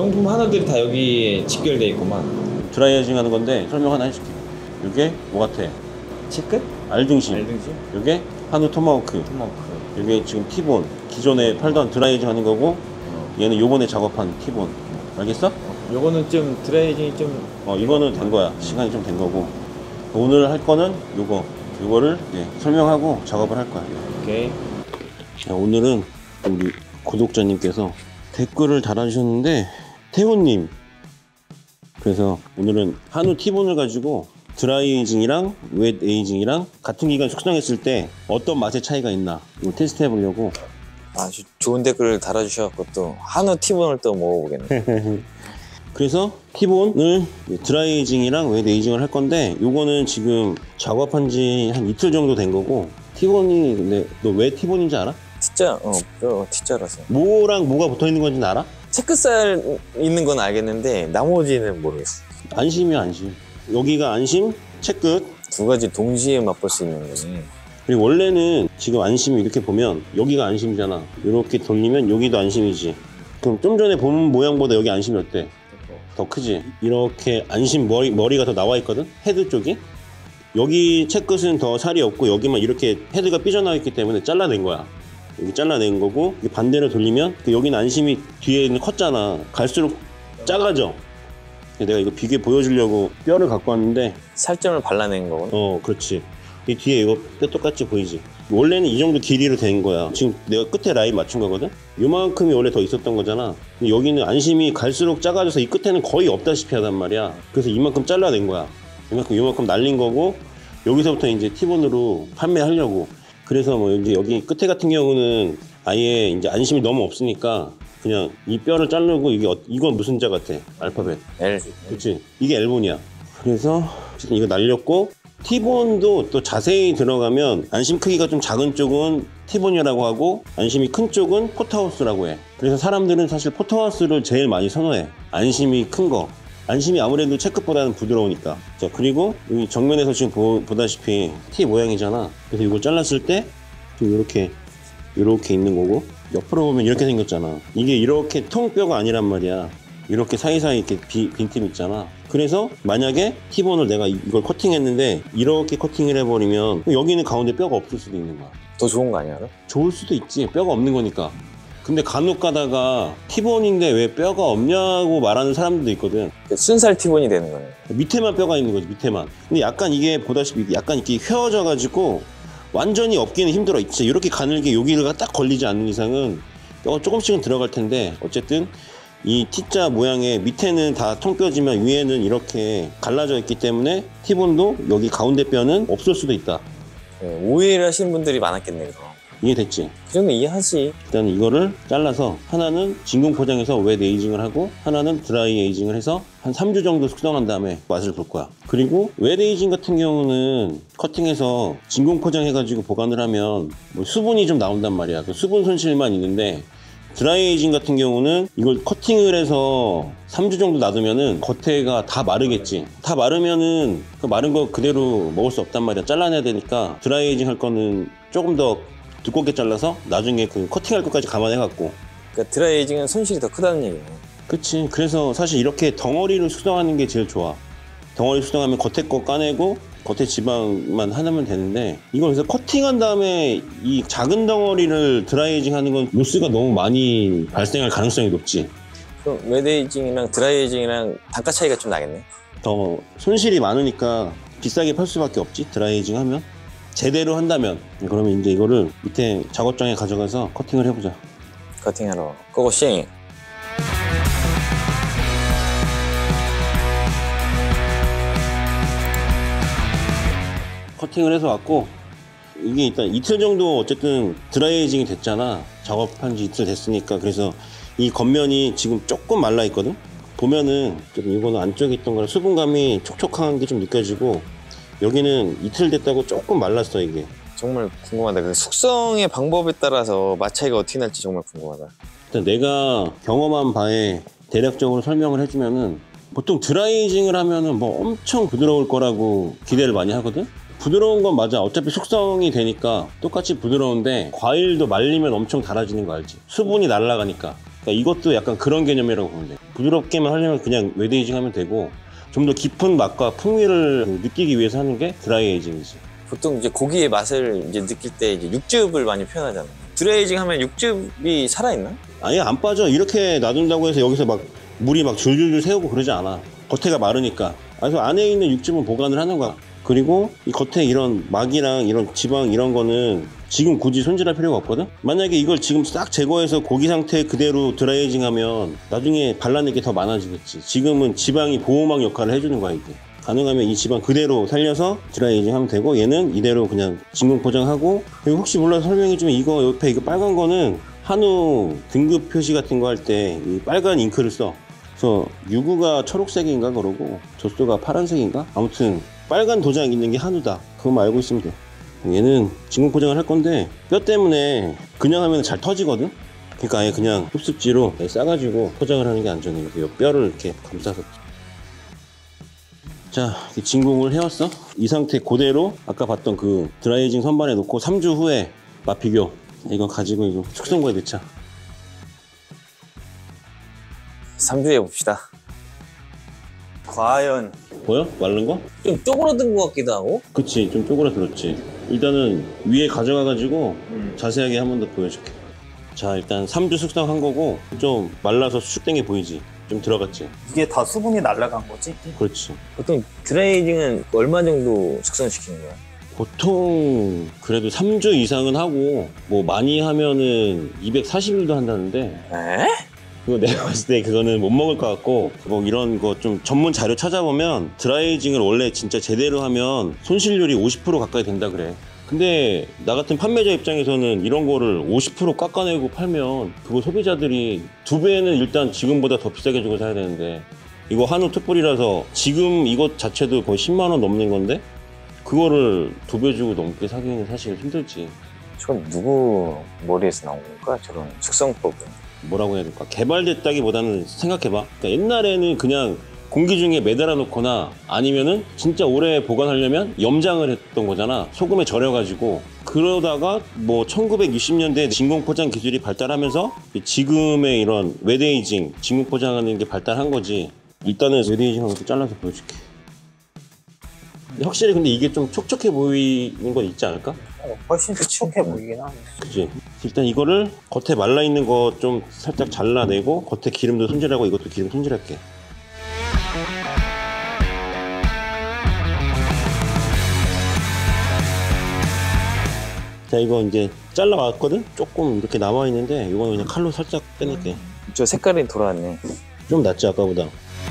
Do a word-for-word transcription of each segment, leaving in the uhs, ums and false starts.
명품 하나들이 다 여기에 직결돼 있구만. 드라이에이징 하는 건데 설명 하나 해줄게. 이게 뭐 같아? 치끝? 알등심. 알등심? 이게 한우 토마호크. 토마호크. 이게 지금 티본. 기존에 팔던 드라이에이징 하는 거고, 어. 얘는 요번에 작업한 티본. 알겠어? 어, 요거는 좀 드라이에이징이 좀. 어, 이거는 된 거야. 시간이 좀 된 거고. 오늘 할 거는 요거. 요거를 예, 설명하고 작업을 할 거야. 오케이. 자, 오늘은 우리 구독자님께서 댓글을 달아주셨는데, 태훈님. 그래서 오늘은 한우 티본을 가지고 드라이 에이징이랑 웻 에이징이랑 같은 기간 숙성했을 때 어떤 맛의 차이가 있나 이거 테스트 해보려고. 아주 좋은 댓글을 달아주셔서 또 한우 티본을 또 먹어보겠네. 그래서 티본을 드라이 에이징이랑 웻 에이징을 할 건데, 요거는 지금 작업한 지 한 이틀 정도 된 거고. 티본이 근데 너 왜 티본인지 알아? T자, 어, 뼈 T자라서. 뭐랑 뭐가 붙어 있는 건지는 알아? 체크살 있는 건 알겠는데 나머지는 모르겠어. 안심이야, 안심. 여기가 안심, 채끝. 두 가지 동시에 맛볼 수 있는 거네. 그리고 원래는 지금 안심이 이렇게 보면 여기가 안심이잖아. 이렇게 돌리면 여기도 안심이지. 그럼 좀 전에 본 모양보다 여기 안심이 어때? 더 크지? 이렇게 안심 머리, 머리가 더 나와 있거든? 헤드 쪽이? 여기 채끝은 더 살이 없고 여기만 이렇게 헤드가 삐져나와 있기 때문에 잘라낸 거야. 여기 잘라낸 거고, 반대로 돌리면 여기는 안심이 뒤에는 컸잖아. 갈수록 작아져. 내가 이거 비교 보여주려고 뼈를 갖고 왔는데, 살점을 발라낸 거구나. 어, 그렇지. 이 뒤에 이거 뼈 똑같이 보이지? 원래는 이 정도 길이로 된 거야. 지금 내가 끝에 라인 맞춘 거거든? 요만큼이 원래 더 있었던 거잖아. 근데 여기는 안심이 갈수록 작아져서 이 끝에는 거의 없다시피 하단 말이야. 그래서 이만큼 잘라낸 거야. 이만큼 요만큼 날린 거고, 여기서부터 이제 티본으로 판매하려고. 그래서 뭐 이제 여기 끝에 같은 경우는 아예 이제 안심이 너무 없으니까 그냥 이 뼈를 자르고, 이게 어, 이건 무슨 자 같아? 알파벳. L. 그치? 이게 L본이야. 그래서 어쨌든 이거 날렸고, T본도 또 자세히 들어가면 안심 크기가 좀 작은 쪽은 T본이라고 하고, 안심이 큰 쪽은 포터하우스라고 해. 그래서 사람들은 사실 포터하우스를 제일 많이 선호해. 안심이 큰 거. 안심이 아무래도 채끝보다는 부드러우니까. 자, 그리고 여기 정면에서 지금 보, 보다시피 T 모양이잖아. 그래서 이걸 잘랐을 때 좀 이렇게 이렇게 있는 거고, 옆으로 보면 이렇게 생겼잖아. 이게 이렇게 통뼈가 아니란 말이야. 이렇게 사이사이 이렇게 비, 빈틈 있잖아. 그래서 만약에 T본을 내가 이걸 커팅했는데 이렇게 커팅을 해버리면 여기는 가운데 뼈가 없을 수도 있는 거야. 더 좋은 거 아니야? 그럼? 좋을 수도 있지. 뼈가 없는 거니까. 근데 간혹 가다가 T본인데 왜 뼈가 없냐고 말하는 사람들도 있거든. 순살 티본이 되는 거네. 밑에만 뼈가 있는 거지, 밑에만. 근데 약간 이게 보다시피 약간 이렇게 휘어져 가지고 완전히 없기는 힘들어. 진짜 이렇게 가늘게 여기가 딱 걸리지 않는 이상은 뼈가 조금씩은 들어갈 텐데, 어쨌든 이 T자 모양의 밑에는 다 통뼈지만 위에는 이렇게 갈라져 있기 때문에 T본도 여기 가운데 뼈는 없을 수도 있다. 네, 오해를 하시는 분들이 많았겠네, 그럼. 이해됐지? 그 정도 이해하지. 일단 이거를 잘라서 하나는 진공 포장해서 웻 에이징을 하고, 하나는 드라이 에이징을 해서 한 삼 주 정도 숙성한 다음에 맛을 볼 거야. 그리고 웻 에이징 같은 경우는 커팅해서 진공 포장해가지고 보관을 하면 뭐 수분이 좀 나온단 말이야. 그 수분 손실만 있는데, 드라이 에이징 같은 경우는 이걸 커팅을 해서 삼 주 정도 놔두면은 겉에가 다 마르겠지. 다 마르면은 그 마른 거 그대로 먹을 수 없단 말이야. 잘라내야 되니까 드라이 에이징 할 거는 조금 더 두껍게 잘라서 나중에 그 커팅할 것까지 감안해갖고. 그러니까 드라이 에이징은 손실이 더 크다는 얘기네. 그치. 그래서 사실 이렇게 덩어리를 숙성하는 게 제일 좋아. 덩어리 숙성하면 겉에 거 까내고 겉에 지방만 하나면 되는데, 이걸 그래서 커팅한 다음에 이 작은 덩어리를 드라이 에이징 하는 건 로스가 너무 많이 발생할 가능성이 높지. 그럼 웻 에이징이랑 드라이 에이징이랑 단가 차이가 좀 나겠네. 더 손실이 많으니까 비싸게 팔 수밖에 없지, 드라이 에이징 하면. 제대로 한다면. 그러면 이제 이거를 밑에 작업장에 가져가서 커팅을 해보자. 커팅하러 고고싱. 커팅을 해서 왔고, 이게 일단 이틀 정도 어쨌든 드라이 에이징이 됐잖아. 작업한 지 이틀 됐으니까. 그래서 이 겉면이 지금 조금 말라 있거든. 보면은 좀 이거는 안쪽에 있던 거랑 수분감이 촉촉한 게 좀 느껴지고, 여기는 이틀 됐다고 조금 말랐어 이게. 정말 궁금하다. 그 숙성의 방법에 따라서 맛 차이가 어떻게 날지 정말 궁금하다. 일단 내가 경험한 바에 대략적으로 설명을 해주면은, 보통 드라이 에이징을 하면은 뭐 엄청 부드러울 거라고 기대를 많이 하거든. 부드러운 건 맞아. 어차피 숙성이 되니까 똑같이 부드러운데, 과일도 말리면 엄청 달아지는 거 알지? 수분이 날아가니까. 그러니까 이것도 약간 그런 개념이라고 보면 돼. 부드럽게만 하려면 그냥 웨데이징 하면 되고 좀 더 깊은 맛과 풍미를 느끼기 위해서 하는 게 드라이 에이징이지. 보통 이제 고기의 맛을 이제 느낄 때 이제 육즙을 많이 표현하잖아. 드라이징 하면 육즙이 살아있나? 아니 안 빠져. 이렇게 놔둔다고 해서 여기서 막 물이 막 줄줄줄 새우고 그러지 않아. 겉에가 마르니까. 그래서 안에 있는 육즙은 보관을 하는 거야. 그리고 이 겉에 이런 막이랑 이런 지방 이런 거는 지금 굳이 손질할 필요가 없거든? 만약에 이걸 지금 싹 제거해서 고기 상태 그대로 드라이징 하면 나중에 발라낼 게 더 많아지겠지. 지금은 지방이 보호막 역할을 해주는 거야, 이게. 가능하면 이 지방 그대로 살려서 드라이징 하면 되고, 얘는 이대로 그냥 진공 포장하고. 그리고 혹시 몰라서 설명해주면 이거 옆에 이거 빨간 거는 한우 등급 표시 같은 거 할 때 이 빨간 잉크를 써. 그래서 유구가 초록색인가 그러고 젖소가 파란색인가? 아무튼 빨간 도장 있는 게 한우다. 그거만 알고 있으면 돼. 얘는 진공 포장을 할 건데 뼈 때문에 그냥 하면 잘 터지거든? 그러니까 아예 그냥 흡습지로 싸가지고 포장을 하는 게 안전해. 이렇게 뼈를 이렇게 감싸서. 자, 이렇게 진공을 해왔어. 이 상태 그대로 아까 봤던 그 드라이징 선반에 놓고 삼 주 후에 맛 비교. 이거 가지고 이거 숙성고에 넣자. 삼 주 해봅시다. 과연 보여? 마른 거? 좀 쪼그러든 것 같기도 하고. 그치, 좀 쪼그라들었지. 일단은 위에 가져가가지고 음. 자세하게 한 번 더 보여줄게. 자, 일단 삼 주 숙성한 거고 좀 말라서 수축된 게 보이지? 좀 들어갔지? 이게 다 수분이 날아간 거지? 그렇지. 보통 드라이징은 얼마 정도 숙성시키는 거야? 보통 그래도 삼 주 이상은 하고 뭐 많이 하면은 이백사십 일도 한다는데 에? 그거 내가 봤을 때 그거는 못 먹을 것 같고, 뭐 이런 거 좀 전문 자료 찾아보면 드라이징을 원래 진짜 제대로 하면 손실률이 오십 퍼센트 가까이 된다 그래. 근데 나 같은 판매자 입장에서는 이런 거를 오십 퍼센트 깎아내고 팔면 그거 소비자들이 두 배는 일단 지금보다 더 비싸게 주고 사야 되는데, 이거 한우 특불이라서 지금 이것 자체도 거의 십만 원 넘는 건데 그거를 두 배 주고 넘게 사기는 사실 힘들지. 저건 누구 머리에서 나온 걸까? 저런 숙성법은. 뭐라고 해야 될까? 개발됐다기보다는 생각해봐. 그러니까 옛날에는 그냥 공기 중에 매달아 놓거나 아니면은 진짜 오래 보관하려면 염장을 했던 거잖아. 소금에 절여가지고. 그러다가 뭐 천구백육십 년대 진공 포장 기술이 발달하면서 지금의 이런 웨데이징, 진공 포장하는 게 발달한 거지. 일단은 웨데이징 하고 잘라서 보여줄게. 근데 확실히 근데 이게 좀 촉촉해 보이는 건 있지 않을까? 어, 훨씬 촉촉해 보이긴 하네. 그치. 일단 이거를 겉에 말라있는 거 좀 살짝 잘라내고 겉에 기름도 손질하고 이것도 기름 손질할게. 자, 이거 이제 잘라왔거든? 조금 이렇게 남아있는데 이거는 그냥 칼로 살짝 빼낼게. 저 색깔이 돌아왔네. 좀 낫지 아까보다.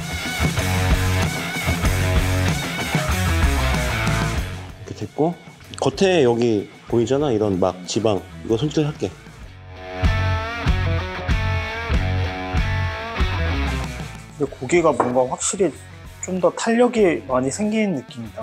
이렇게 됐고, 겉에 여기 보이잖아, 이런 막 지방. 이거 손질할게. 근데 고기가 뭔가 확실히 좀 더 탄력이 많이 생기는 느낌이다.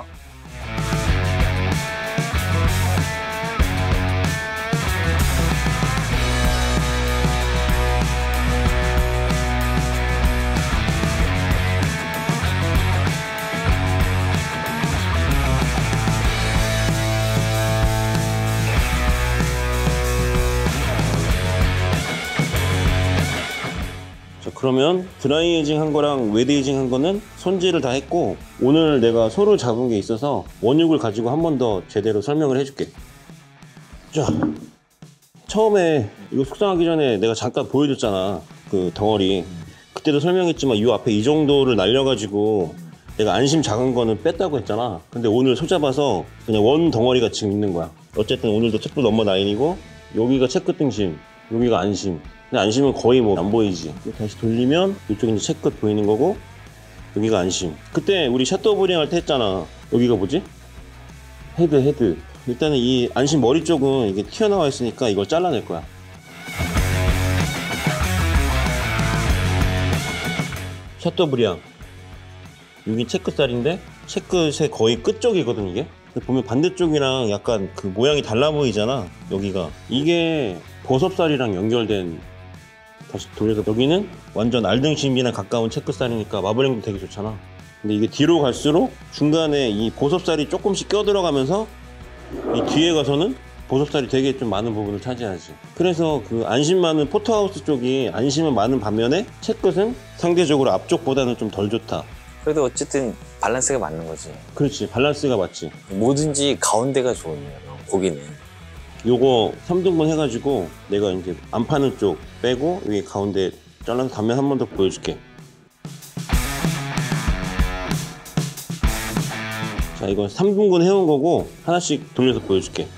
그러면 드라이에이징 한 거랑 웨데이징 한 거는 손질을 다 했고, 오늘 내가 소를 잡은 게 있어서 원육을 가지고 한 번 더 제대로 설명을 해줄게. 자, 처음에 이거 숙성하기 전에 내가 잠깐 보여줬잖아, 그 덩어리. 그때도 설명했지만 이 앞에 이 정도를 날려가지고 내가 안심 작은 거는 뺐다고 했잖아. 근데 오늘 소 잡아서 그냥 원 덩어리가 지금 있는 거야. 어쨌든 오늘도 체크 넘버 나인이고, 여기가 체크 등심, 여기가 안심. 근데 안심은 거의 뭐 안 보이지. 다시 돌리면 이쪽이 이제 채끝 보이는 거고, 여기가 안심. 그때 우리 샷도우 브링 할 때 했잖아. 여기가 뭐지? 헤드 헤드. 일단은 이 안심 머리 쪽은 이게 튀어나와 있으니까 이걸 잘라낼 거야. 샷도우 브리앙. 여기 채끝살인데 채끝의 거의 끝쪽이거든 이게. 보면 반대쪽이랑 약간 그 모양이 달라 보이잖아. 여기가 이게 버섯살이랑 연결된, 다시 돌려서 여기는 완전 알등심이랑 가까운 채끝살이니까 마블링도 되게 좋잖아. 근데 이게 뒤로 갈수록 중간에 이 보섭살이 조금씩 껴들어가면서 이 뒤에 가서는 보석살이 되게 좀 많은 부분을 차지하지. 그래서 그 안심 많은 포터하우스 쪽이 안심은 많은 반면에 채끝은 상대적으로 앞쪽보다는 좀 덜 좋다. 그래도 어쨌든 밸런스가 맞는 거지. 그렇지, 밸런스가 맞지. 뭐든지 가운데가 좋은 거야, 고기는. 요거 삼 등분 해가지고 내가 이제 안 파는 쪽 빼고 여기 가운데 잘라서 단면 한 번 더 보여줄게. 자, 이건 삼 등분 해온 거고 하나씩 돌려서 보여줄게.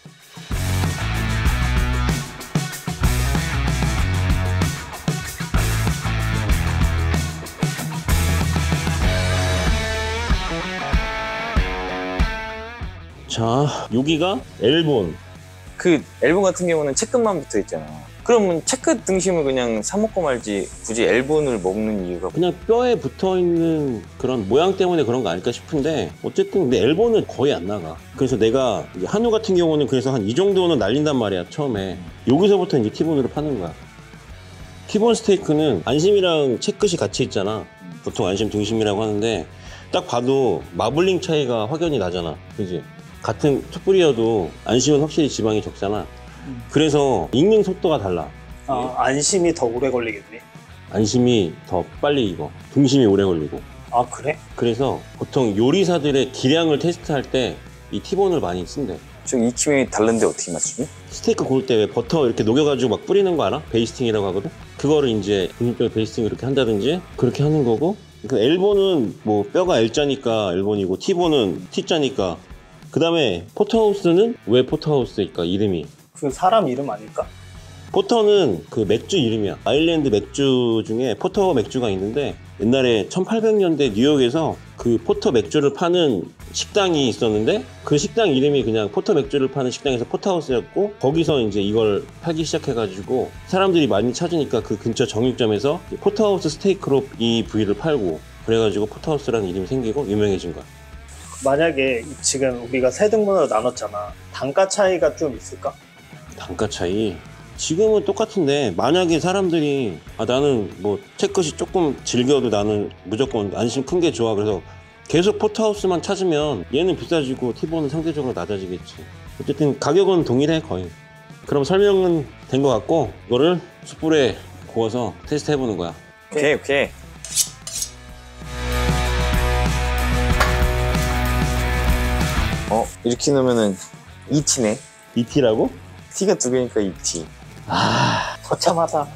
자, 여기가 L본. 그 L본 같은 경우는 채끝만 붙어 있잖아. 그러면 채끝 등심을 그냥 사 먹고 말지 굳이 L본을 먹는 이유가 그냥 뼈에 붙어있는 그런 모양 때문에 그런 거 아닐까 싶은데 어쨌든 근데 L본은 거의 안 나가. 그래서 내가 이제 한우 같은 경우는 그래서 한 이 정도는 날린단 말이야 처음에. 여기서부터 이제 티본으로 파는 거야. 티본 스테이크는 안심이랑 채끝이 같이 있잖아. 보통 안심 등심이라고 하는데 딱 봐도 마블링 차이가 확연히 나잖아. 그지? 같은 툭불이어도 안심은 확실히 지방이 적잖아. 그래서 익는 속도가 달라. 아, 안심이 더 오래 걸리겠네. 안심이 더 빨리 익어. 등심이 오래 걸리고. 아, 그래? 그래서 보통 요리사들의 기량을 테스트할 때 이 티본을 많이 쓴대. 좀 익힘이 다른데 어떻게 맞추니? 스테이크 구울 때 왜 버터 이렇게 녹여가지고 막 뿌리는 거 알아? 베이스팅이라고 하거든? 그거를 이제 분식별 베이스팅 이렇게 한다든지 그렇게 하는 거고, 그 L본은 뭐 뼈가 L자니까 L본이고 T본은 T자니까. 그 다음에 포터하우스는 왜 포터하우스일까 이름이? 그 사람 이름 아닐까? 포터는 그 맥주 이름이야. 아일랜드 맥주 중에 포터 맥주가 있는데 옛날에 천팔백 년대 뉴욕에서 그 포터 맥주를 파는 식당이 있었는데 그 식당 이름이 그냥 포터 맥주를 파는 식당에서 포터하우스였고, 거기서 이제 이걸 팔기 시작해가지고 사람들이 많이 찾으니까 그 근처 정육점에서 포터하우스 스테이크로 이 부위를 팔고, 그래가지고 포터하우스라는 이름이 생기고 유명해진 거야. 만약에 지금 우리가 세 등분으로 나눴잖아. 단가 차이가 좀 있을까? 단가 차이 지금은 똑같은데, 만약에 사람들이 아 나는 뭐 채끝이 조금 질겨도 나는 무조건 안심 큰 게 좋아, 그래서 계속 포터하우스만 찾으면 얘는 비싸지고 T본은 상대적으로 낮아지겠지. 어쨌든 가격은 동일해 거의. 그럼 설명은 된 것 같고 이거를 숯불에 구워서 테스트 해보는 거야. 오케이 오케이. 어? 이렇게 넣으면은 이 티네. 이 티라고? T가 두 개니까 이 티. 아, 거참하다.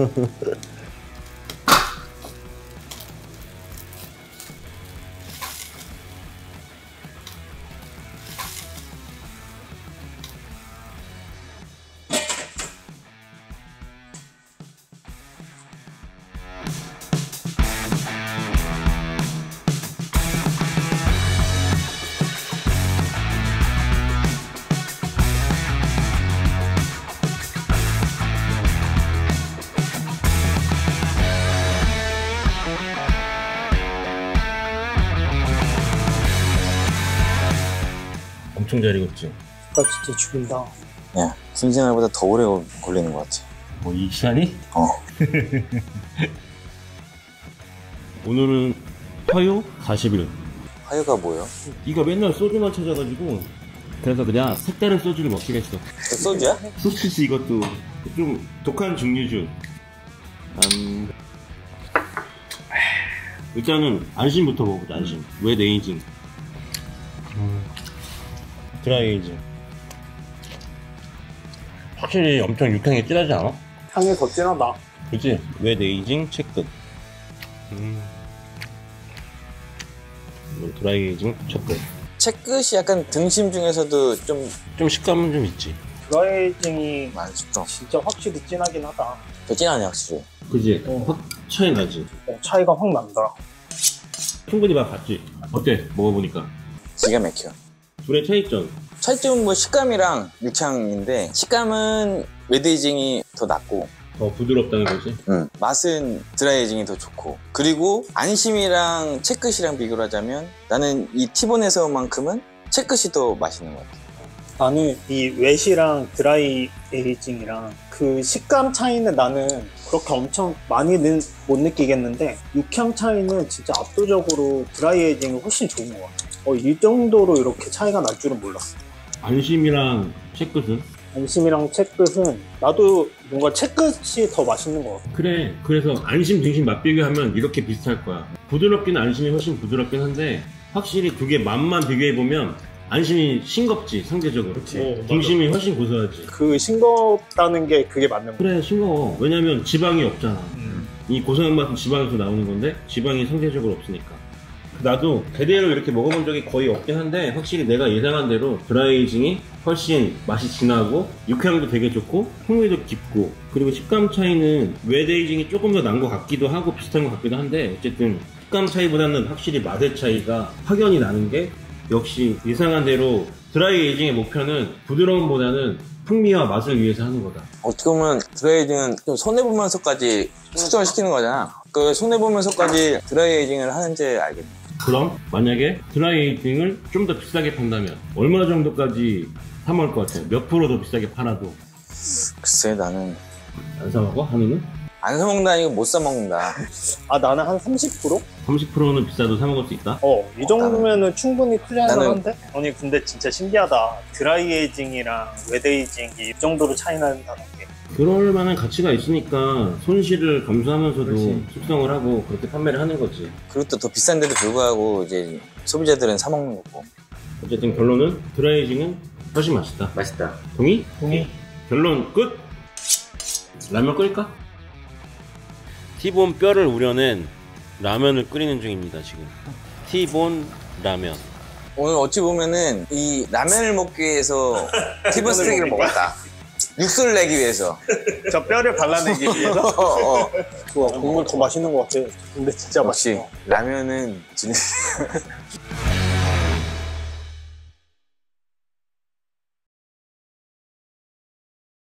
엄청 잘 익었지? 나 진짜 죽인다. 야, 김진아보다 더 오래 걸리는 것 같아. 뭐 이 시간이? 어. 오늘은 화요 사십 일. 화요가 뭐예요? 네가 맨날 소주만 찾아가지고 그래서 그냥 색다른 소주를 먹기로 했어. 그 소주야? 소시지 이것도 좀 독한 증류주. 음... 일단은 안심부터 먹어보자. 안심. 왜 네이징? 음... 드라이에이징. 확실히 엄청 육향이 진하지 않아? 향이 더 진하다. 그치? 왜 네이징 채끝. 음... 드라이에이징 채끝. 채끝이 약간 등심 중에서도 좀 좀 식감은 좀 있지. 드라이징이 맛있어. 진짜 확실히 진하긴 하다. 더 진하네 확실히. 그지? 어. 확 차이 나지? 어, 차이가 확 난다. 충분히 맛 봤지? 어때? 먹어보니까. 기가 막혀. 둘의 차이점. 차이점은 뭐 식감이랑 육향인데, 식감은 웨드에이징이 더 낫고, 더 부드럽다는 거지? 음, 맛은 드라이에이징이 더 좋고, 그리고 안심이랑 채끝이랑 비교를 하자면 나는 이 티본에서만큼은 채끝이 더 맛있는 것 같아. 나는 이 웨시랑 드라이 에이징이랑 그 식감 차이는 나는 그렇게 엄청 많이는 못 느끼겠는데, 육향 차이는 진짜 압도적으로 드라이 에이징이 훨씬 좋은 것 같아. 어, 이 정도로 이렇게 차이가 날 줄은 몰랐어. 안심이랑 채끝은? 안심이랑 채끝은 나도 뭔가 채끝이 더 맛있는 것 같아. 그래. 그래서 안심 등심 맛 비교하면 이렇게 비슷할 거야. 부드럽긴 안심이 훨씬 부드럽긴 한데 확실히 두 개 맛만 비교해 보면 안심이 싱겁지 상대적으로. 어, 등심이 훨씬 고소하지. 그 싱겁다는 게 그게 맞는 거. 그래 싱거워. 왜냐면 지방이 없잖아. 음. 이 고소한 맛은 지방에서 나오는 건데 지방이 상대적으로 없으니까. 나도 대대로 이렇게 먹어본 적이 거의 없긴 한데 확실히 내가 예상한 대로 드라이에이징이 훨씬 맛이 진하고 육향도 되게 좋고 풍미도 깊고 그리고 식감 차이는 웨데이징이 조금 더 난 것 같기도 하고 비슷한 것 같기도 한데 어쨌든 식감 차이보다는 확실히 맛의 차이가 확연히 나는 게 역시 예상한 대로 드라이에이징의 목표는 부드러움보다는 풍미와 맛을 위해서 하는 거다. 어떻게 보면 드라이에이징은 좀 손해보면서까지 숙성을 시키는 거잖아. 그 손해보면서까지 드라이에이징을 하는지 알겠네. 그럼 만약에 드라이에이징을 좀 더 비싸게 판다면 얼마 정도까지 사 먹을 것 같아요? 몇 프로 더 비싸게 팔아도 글쎄 나는 안 사 먹어? 한우는? 안 사먹는다 아니고 못 사먹는다. 아 나는 한 삼십 퍼센트? 삼십 퍼센트는 비싸도 사 먹을 수 있다? 어, 이 정도면은 충분히 투자할 나는- 만한데? 아니 근데 진짜 신기하다. 드라이에이징이랑 웨데이징이 이 정도로 차이 난다는 게. 그럴 만한 가치가 있으니까 손실을 감수하면서도 그렇지. 숙성을 하고 그렇게 판매를 하는 거지. 그리고 또 더 비싼데도 불구하고 이제 소비자들은 사먹는 거고. 어쨌든 결론은 드라이에이징은 훨씬 맛있다. 맛있다. 동의? 동의. 결론 끝! 라면 끓일까? 티본 뼈를 우려낸 라면을 끓이는 중입니다 지금. 티본 라면. 오늘 어찌 보면은 이 라면을 먹기 위해서 티본 스테이크를 먹었다. 육수를 내기 위해서. 저 뼈를 발라내기 위해서. 어, 어. 좋아, 국물 더 맛있는 것 같아. 근데 진짜 역시 맛있어. 라면은 진짜